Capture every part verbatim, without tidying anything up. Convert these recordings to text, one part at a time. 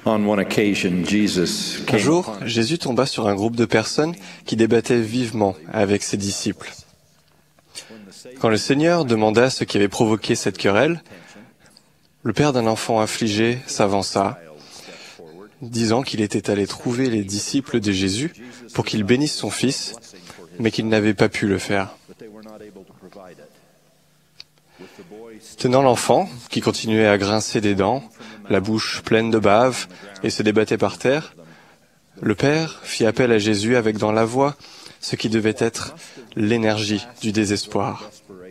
On one occasion, Jesus Un came jour, upon Jésus tomba sur un groupe de personnes qui débattaient vivement avec ses disciples. Quand le Seigneur demanda ce qui avait provoqué cette querelle, le père d'un enfant affligé s'avança, disant qu'il était allé trouver les disciples de Jésus pour qu'ils bénissent son fils, mais qu'ils n'avaient pas pu le faire. Tenant l'enfant, qui continuait à grincer des dents, la bouche pleine de bave, et se débattait par terre, le père fit appel à Jésus avec dans la voix ce qui devait être l'énergie du désespoir.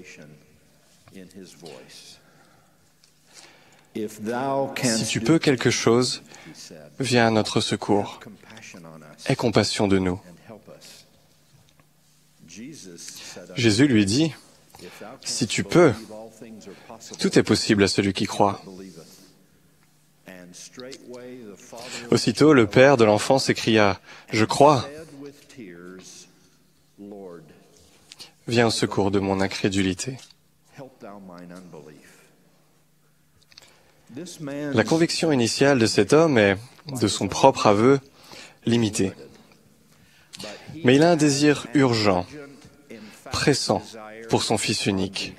Si tu peux quelque chose, viens à notre secours. Aie compassion de nous. Jésus lui dit, « Si tu peux, tout est possible à celui qui croit. » Aussitôt, le père de l'enfant s'écria, « Je crois. Viens au secours de mon incrédulité. » La conviction initiale de cet homme est, de son propre aveu, limitée. Mais il a un désir urgent, pressant pour son fils unique.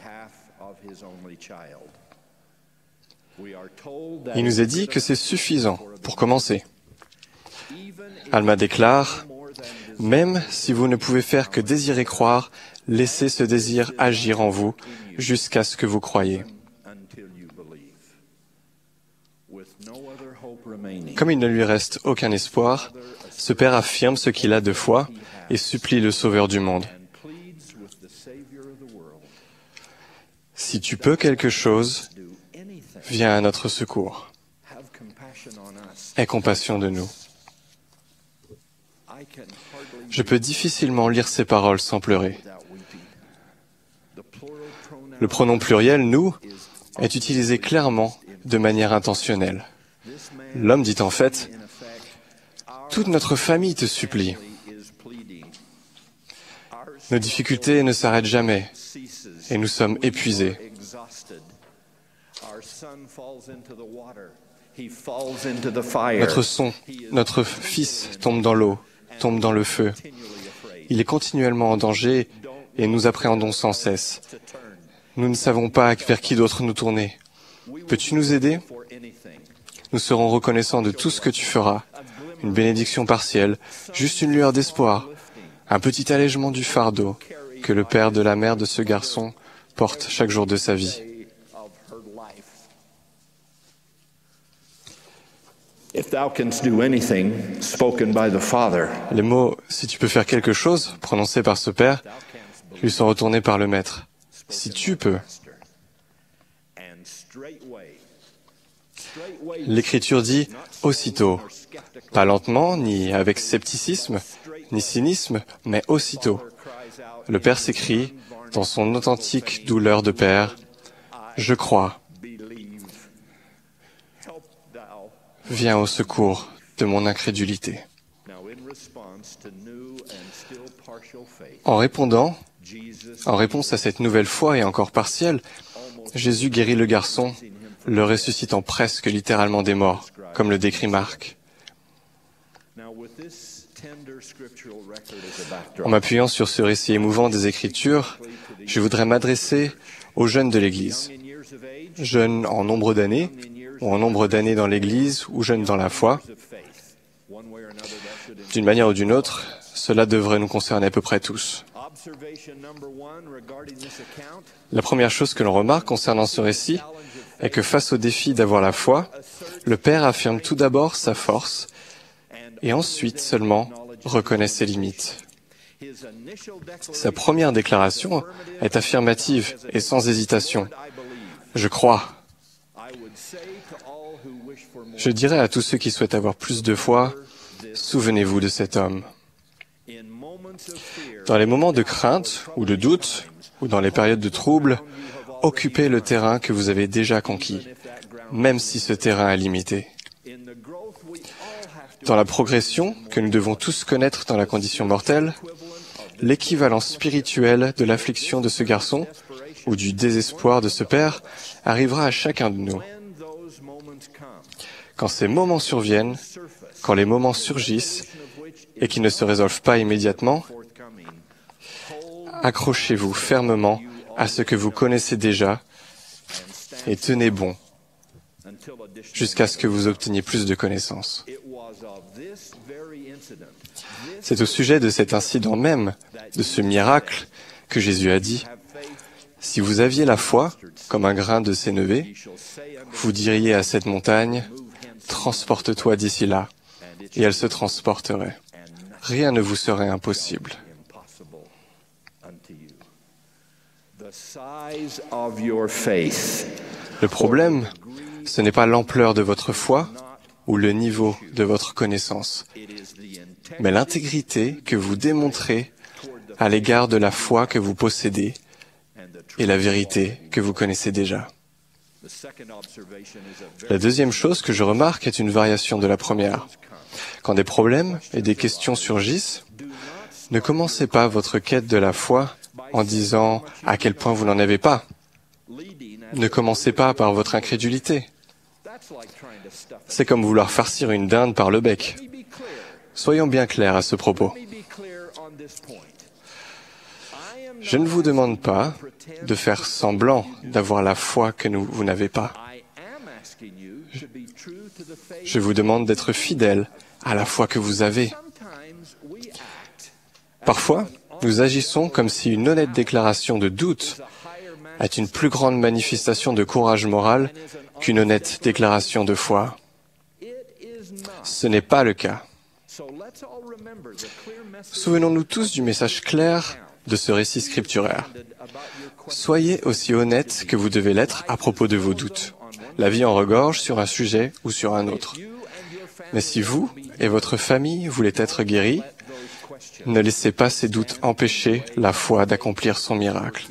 Il nous est dit que c'est suffisant pour commencer. Alma déclare, « Même si vous ne pouvez faire que désirer croire, laissez ce désir agir en vous jusqu'à ce que vous croyez. » Comme il ne lui reste aucun espoir, ce père affirme ce qu'il a de foi et supplie le Sauveur du monde. « Si tu peux quelque chose, viens à notre secours. Aie compassion de nous. » Je peux difficilement lire ces paroles sans pleurer. Le pronom pluriel « nous » est utilisé clairement de manière intentionnelle. L'homme dit en fait « Toute notre famille te supplie. Nos difficultés ne s'arrêtent jamais et nous sommes épuisés. Notre son, notre fils tombe dans l'eau, tombe dans le feu. Il est continuellement en danger et nous appréhendons sans cesse. Nous ne savons pas vers qui d'autre nous tourner. Peux-tu nous aider ? Nous serons reconnaissants de tout ce que tu feras. Une bénédiction partielle, juste une lueur d'espoir, un petit allègement du fardeau que le père de la mère de ce garçon porte chaque jour de sa vie. Les mots « si tu peux faire quelque chose » prononcés par ce père lui sont retournés par le maître. « Si tu peux ». L'Écriture dit « aussitôt », pas lentement, ni avec scepticisme, ni cynisme, mais aussitôt. Le père s'écrie, dans son authentique douleur de père, « Je crois. Viens au secours de mon incrédulité. » En répondant, en réponse à cette nouvelle foi et encore partielle, Jésus guérit le garçon, le ressuscitant presque littéralement des morts, comme le décrit Marc. En m'appuyant sur ce récit émouvant des Écritures, je voudrais m'adresser aux jeunes de l'Église. Jeunes en nombre d'années, ou en nombre d'années dans l'Église, ou jeunes dans la foi. D'une manière ou d'une autre, cela devrait nous concerner à peu près tous. La première chose que l'on remarque concernant ce récit est que face au défi d'avoir la foi, le Père affirme tout d'abord sa force et ensuite seulement reconnaît ses limites. Sa première déclaration est affirmative et sans hésitation. « Je crois ». Je dirais à tous ceux qui souhaitent avoir plus de foi, souvenez-vous de cet homme. Dans les moments de crainte ou de doute, ou dans les périodes de trouble, occupez le terrain que vous avez déjà conquis, même si ce terrain est limité. Dans la progression que nous devons tous connaître dans la condition mortelle, l'équivalent spirituel de l'affliction de ce garçon ou du désespoir de ce père arrivera à chacun de nous. Quand ces moments surviennent, quand les moments surgissent et qui ne se résolvent pas immédiatement, accrochez-vous fermement à ce que vous connaissez déjà et tenez bon jusqu'à ce que vous obteniez plus de connaissances. C'est au sujet de cet incident même, de ce miracle, que Jésus a dit, « Si vous aviez la foi, comme un grain de sénévé, vous diriez à cette montagne, « Transporte-toi d'ici là », et elle se transporterait. Rien ne vous serait impossible. » Le problème, ce n'est pas l'ampleur de votre foi ou le niveau de votre connaissance, mais l'intégrité que vous démontrez à l'égard de la foi que vous possédez et la vérité que vous connaissez déjà. La deuxième chose que je remarque est une variation de la première. Quand des problèmes et des questions surgissent, ne commencez pas votre quête de la foi en disant à quel point vous n'en avez pas. Ne commencez pas par votre incrédulité. C'est comme vouloir farcir une dinde par le bec. Soyons bien clairs à ce propos. Je ne vous demande pas de faire semblant d'avoir la foi que nous, vous n'avez pas. Je vous demande d'être fidèle à la foi que vous avez. Parfois, nous agissons comme si une honnête déclaration de doute est une plus grande manifestation de courage moral qu'une honnête déclaration de foi. Ce n'est pas le cas. Souvenons-nous tous du message clair de ce récit scripturaire. Soyez aussi honnêtes que vous devez l'être à propos de vos doutes. La vie en regorge sur un sujet ou sur un autre. Mais si vous et votre famille voulez être guéris, ne laissez pas ces doutes empêcher la foi d'accomplir son miracle.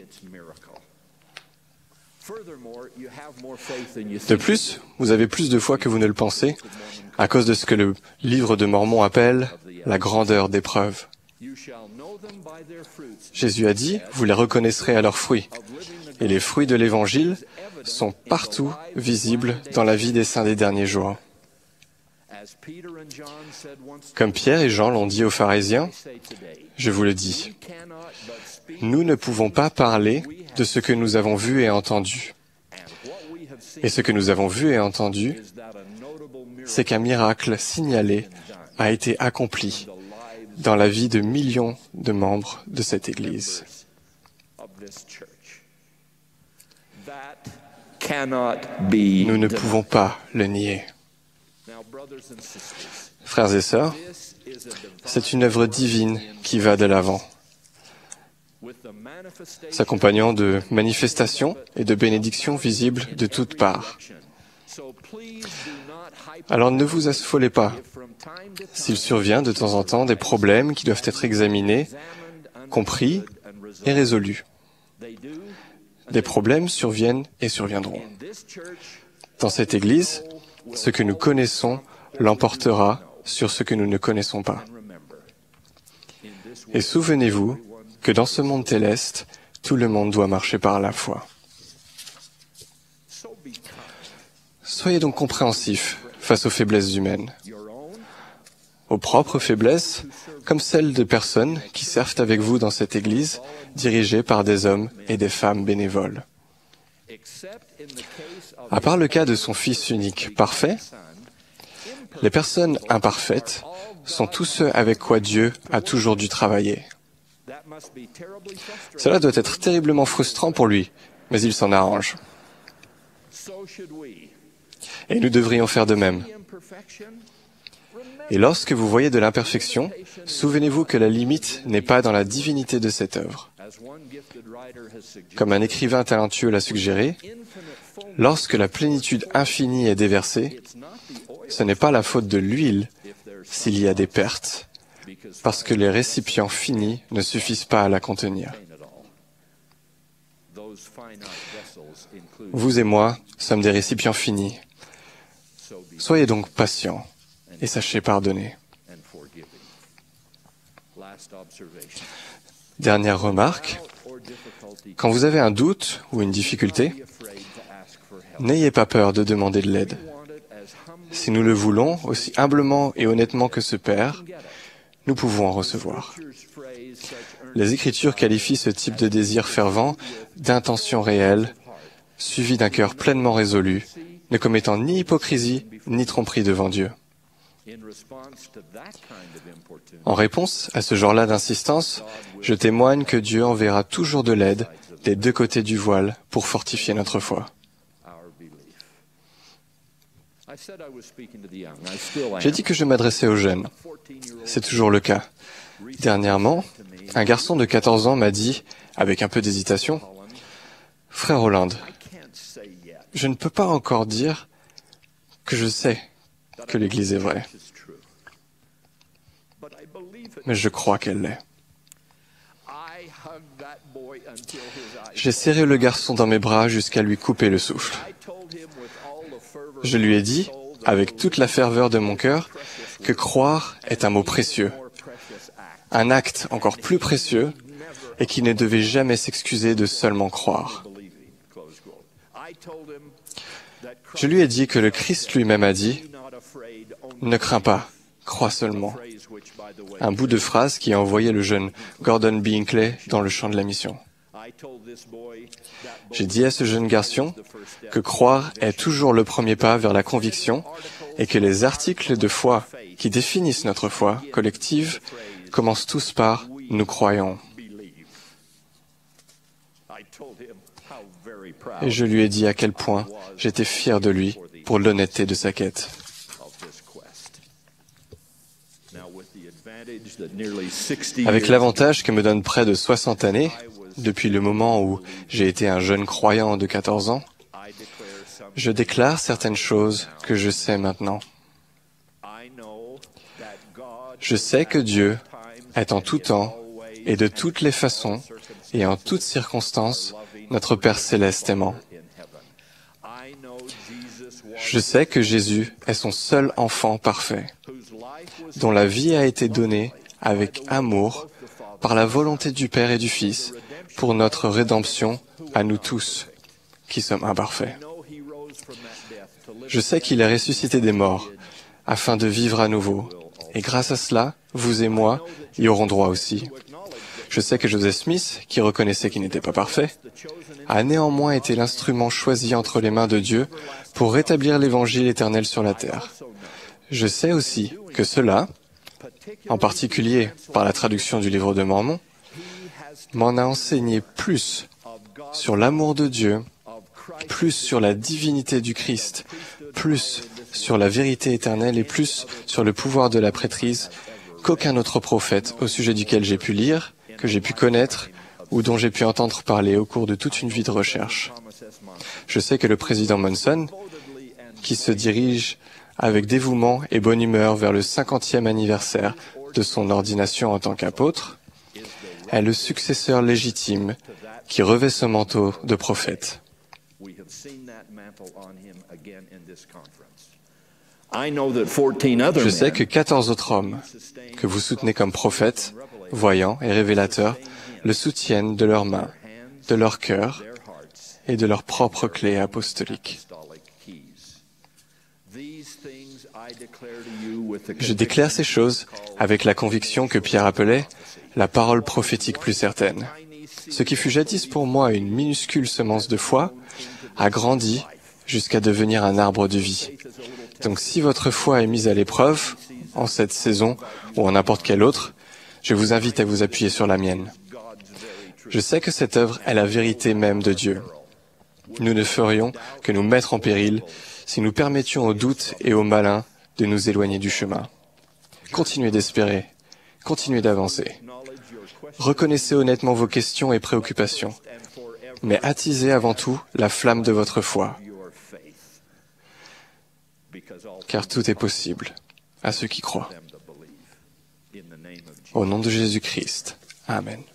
De plus, vous avez plus de foi que vous ne le pensez, à cause de ce que le livre de Mormon appelle la grandeur des preuves. Jésus a dit, vous les reconnaîtrez à leurs fruits. Et les fruits de l'Évangile sont partout visibles dans la vie des saints des derniers jours. Comme Pierre et Jean l'ont dit aux pharisiens, je vous le dis, nous ne pouvons pas parler de ce que nous avons vu et entendu. Et ce que nous avons vu et entendu, c'est qu'un miracle signalé a été accompli dans la vie de millions de membres de cette Église. Nous ne pouvons pas le nier. Frères et sœurs, c'est une œuvre divine qui va de l'avant, s'accompagnant de manifestations et de bénédictions visibles de toutes parts. Alors ne vous affolez pas s'il survient de temps en temps des problèmes qui doivent être examinés, compris et résolus. Des problèmes surviennent et surviendront. Dans cette Église, ce que nous connaissons l'emportera sur ce que nous ne connaissons pas. Et souvenez-vous que dans ce monde céleste, tout le monde doit marcher par la foi. Soyez donc compréhensifs face aux faiblesses humaines, aux propres faiblesses, comme celles de personnes qui servent avec vous dans cette Église, dirigée par des hommes et des femmes bénévoles. À part le cas de son Fils unique parfait, les personnes imparfaites sont tous ceux avec quoi Dieu a toujours dû travailler. Cela doit être terriblement frustrant pour lui, mais il s'en arrange. Et nous devrions faire de même. Et lorsque vous voyez de l'imperfection, souvenez-vous que la limite n'est pas dans la divinité de cette œuvre. Comme un écrivain talentueux l'a suggéré, lorsque la plénitude infinie est déversée, ce n'est pas la faute de l'huile s'il y a des pertes, parce que les récipients finis ne suffisent pas à la contenir. Vous et moi sommes des récipients finis. Soyez donc patients et sachez pardonner. Dernière remarque, quand vous avez un doute ou une difficulté, n'ayez pas peur de demander de l'aide. Si nous le voulons, aussi humblement et honnêtement que ce Père, nous pouvons en recevoir. Les Écritures qualifient ce type de désir fervent d'intention réelle, suivi d'un cœur pleinement résolu, ne commettant ni hypocrisie ni tromperie devant Dieu. En réponse à ce genre-là d'insistance, je témoigne que Dieu enverra toujours de l'aide des deux côtés du voile pour fortifier notre foi. J'ai dit que je m'adressais aux jeunes. C'est toujours le cas. Dernièrement, un garçon de quatorze ans m'a dit, avec un peu d'hésitation, « Frère Hollande, je ne peux pas encore dire que je sais que l'Église est vraie, mais je crois qu'elle l'est. » J'ai serré le garçon dans mes bras jusqu'à lui couper le souffle. Je lui ai dit, avec toute la ferveur de mon cœur, que croire est un mot précieux, un acte encore plus précieux, et qu'il ne devait jamais s'excuser de seulement croire. Je lui ai dit que le Christ lui-même a dit « Ne crains pas, crois seulement ». Un bout de phrase qui a envoyé le jeune Gordon B. Hinckley dans le champ de la mission. J'ai dit à ce jeune garçon que croire est toujours le premier pas vers la conviction et que les articles de foi qui définissent notre foi collective commencent tous par « nous croyons ». Et je lui ai dit à quel point j'étais fier de lui pour l'honnêteté de sa quête. Avec l'avantage que me donne près de soixante années, depuis le moment où j'ai été un jeune croyant de quatorze ans, je déclare certaines choses que je sais maintenant. Je sais que Dieu est en tout temps et de toutes les façons et en toutes circonstances notre Père céleste aimant. Je sais que Jésus est son seul enfant parfait, dont la vie a été donnée avec amour par la volonté du Père et du Fils pour notre rédemption à nous tous qui sommes imparfaits. Je sais qu'il est ressuscité des morts afin de vivre à nouveau, et grâce à cela, vous et moi y aurons droit aussi. Je sais que Joseph Smith, qui reconnaissait qu'il n'était pas parfait, a néanmoins été l'instrument choisi entre les mains de Dieu pour rétablir l'évangile éternel sur la terre. Je sais aussi que cela, en particulier par la traduction du livre de Mormon, m'en a enseigné plus sur l'amour de Dieu, plus sur la divinité du Christ, plus sur la vérité éternelle et plus sur le pouvoir de la prêtrise qu'aucun autre prophète au sujet duquel j'ai pu lire, que j'ai pu connaître ou dont j'ai pu entendre parler au cours de toute une vie de recherche. Je sais que le président Monson, qui se dirige avec dévouement et bonne humeur vers le cinquantième anniversaire de son ordination en tant qu'apôtre, est le successeur légitime qui revêt ce manteau de prophète. Je sais que quatorze autres hommes que vous soutenez comme prophètes, voyants et révélateurs le soutiennent de leurs mains, de leur cœur et de leurs propres clés apostoliques. Je déclare ces choses avec la conviction que Pierre appelait la parole prophétique plus certaine. Ce qui fut jadis pour moi une minuscule semence de foi a grandi jusqu'à devenir un arbre de vie. Donc si votre foi est mise à l'épreuve, en cette saison ou en n'importe quelle autre, je vous invite à vous appuyer sur la mienne. Je sais que cette œuvre est la vérité même de Dieu. Nous ne ferions que nous mettre en péril si nous permettions aux doutes et aux malins de nous éloigner du chemin. Continuez d'espérer, continuez d'avancer. Reconnaissez honnêtement vos questions et préoccupations, mais attisez avant tout la flamme de votre foi, car tout est possible à ceux qui croient. Au nom de Jésus-Christ. Amen.